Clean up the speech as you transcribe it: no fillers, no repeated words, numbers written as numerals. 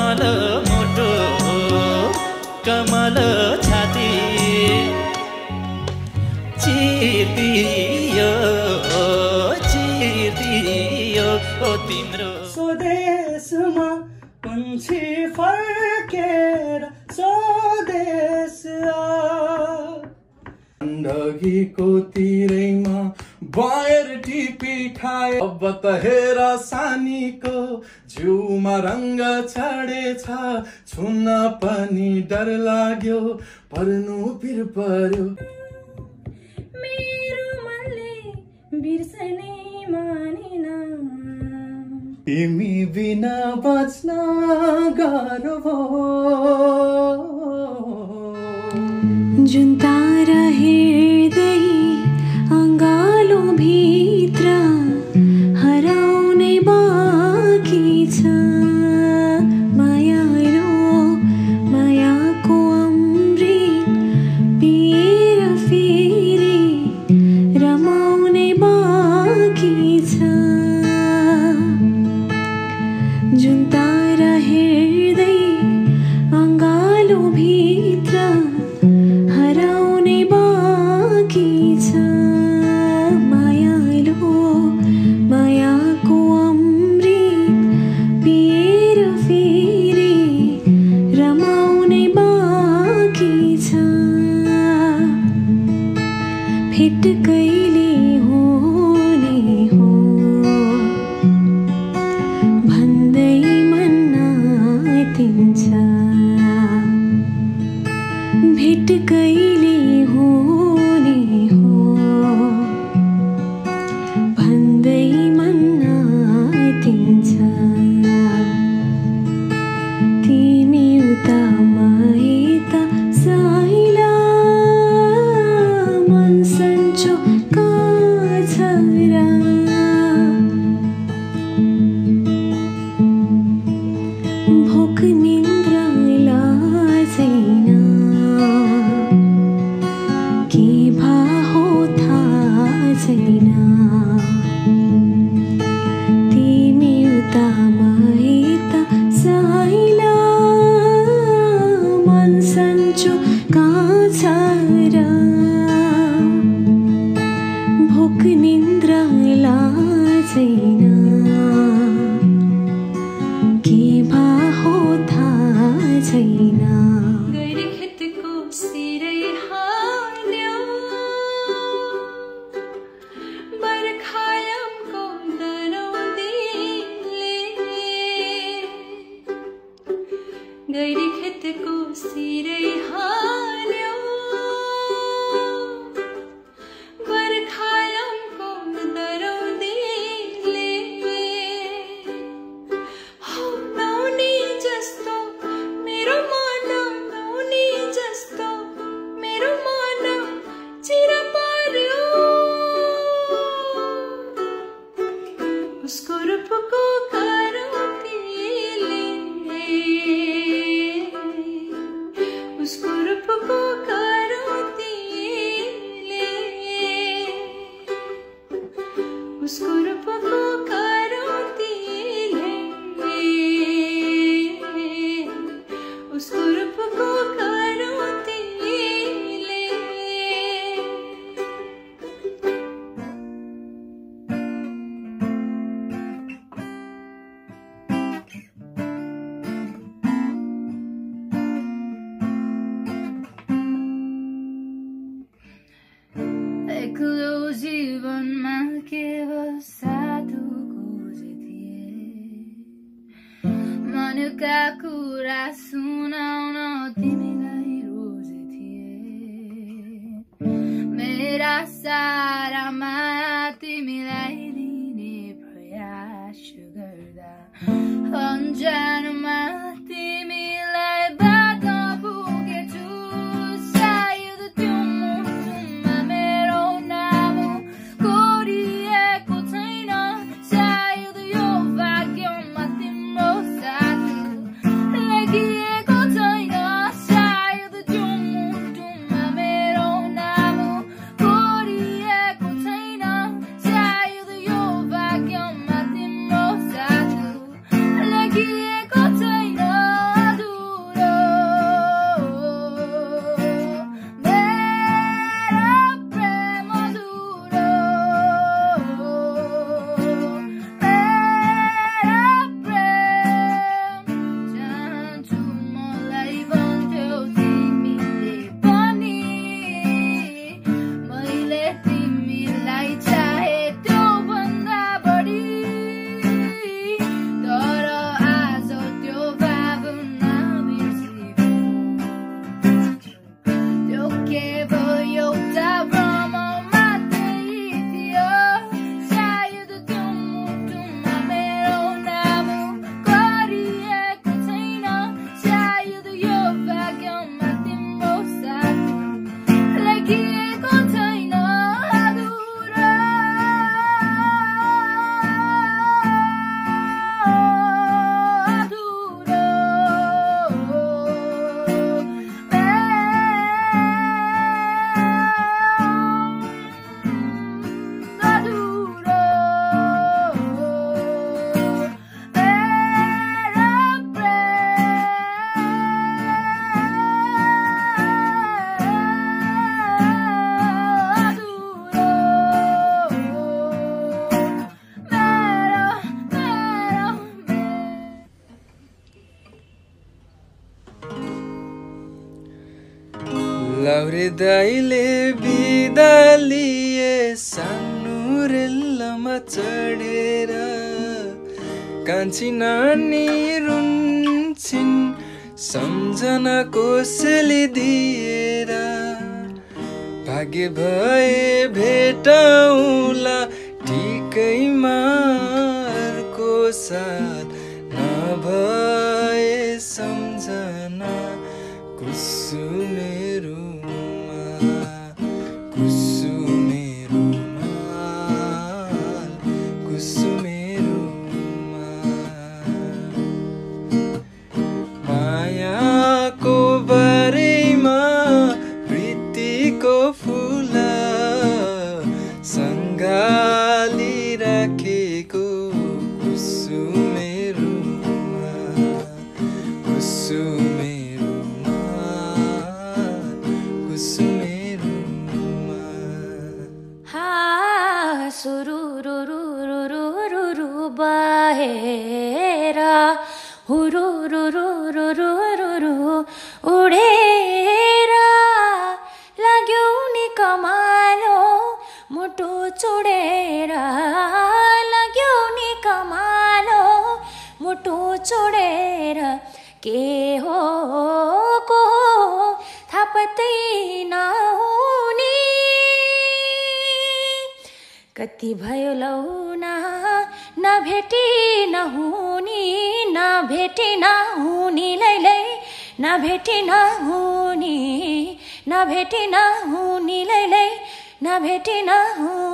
कमल मोटो कमल छाती चिर्दियो ओ तिम्रो स्वदेशमा पंछी फर्केर स्वदेश गण्डकीको तिरैमा बायर टिपी खाए अब त हेर सानीको जिउमा रंग छाडेछ छुन पनि डर लाग्यो पर्नु पिर पर्यो मेरो मनले बिर्सनै मानेन तिमी बिना बच्न गाह्रो जुन तारा हेर्दै अङ्गालो भित्र हराउने बाँकी छ मायालो मायाको अमृत पिएर फेरि रमाउने बाँकी छ जुन तारा हेर्दै अङ्गालो भित्र हराउने बाँकी छ मायालो मायाको अमृत पिएर फेरि रमाउने बाँकी छ भेट कहिले हुने हो भन्दै मन आँटिन्छ भेट कहिले हुने हो भन्दै मन आँटिन्छ तिमी उता म यता साइला मन सन्चो कहाँ छ र भोक निन्द्रा लाग्दैन के भा हो थाहा छैन तिमी उता म यता साइला मन सन्चो कहाँ छ र भोक निन्द्रा लाग्दैन के भा हो थाहा छैन गैर खेतको सिरै हाल्यो बर्खायामको दरौदीले गैर खेतको सिरै हाल्यो बर्खायामको दरौदीले हो नौनी जस्तो मेरो मन नौनी जस्तो मेरो मन चिर पर्यो उसको रूपको करौतीले उसको रूपको करौतीले उसको रूपको करौतीले उसको रूपको करौतीले एक्लो जीवनमा केवल साधु खोजे थिए मनका कुरा सुनाउन तिमीलाई रोजे थिए मेरा सारा माया तिमीलाई दिने प्रयास गर्दा अन्जानमा तिमीलाई बाटो पुगेछु सायद त्यो मुटुमा मेरो नाम कोरिएको छैन सायद यो भाग्यमा तिम्रो साथ लेखिएको छैन सायद त्यो मुटुमा मेरो नाम कोरिएको छैन सायद यो भाग्यमा तिम्रो साथ लेखिएको लाउरे दाइले बिदा लिए सानो रेलमा चढेर कान्छी नानी रुन्छिन् सम्झना कोसेली दिएर भाग्य भए भेटौँला ठिकैमा अर्को साल नभए सम्झना कुसुमेरुमा कुसुमेरुमा कुसुमेरुमा मायाको बारेमा प्रीतिको फुल सङ्गाली राखेको कुसुमेरुमा कुसुमेरुमा कुसुमेरुमा हा सुरुरुरुरुरुरुरु बहेर हुरुरुरुरुरुरु उडेर लाग्यो नि कमालो मुटु चुडेर लाग्यो नि कमालो मुटु चुडेर के हो को थाहा पत्तै नहुने कति भयो लौना नभेटी नहुनी नभेटी नहुनी लैलै नभेटी नहुनी नभेटी नहुनी लैलै नभेटी नहुनी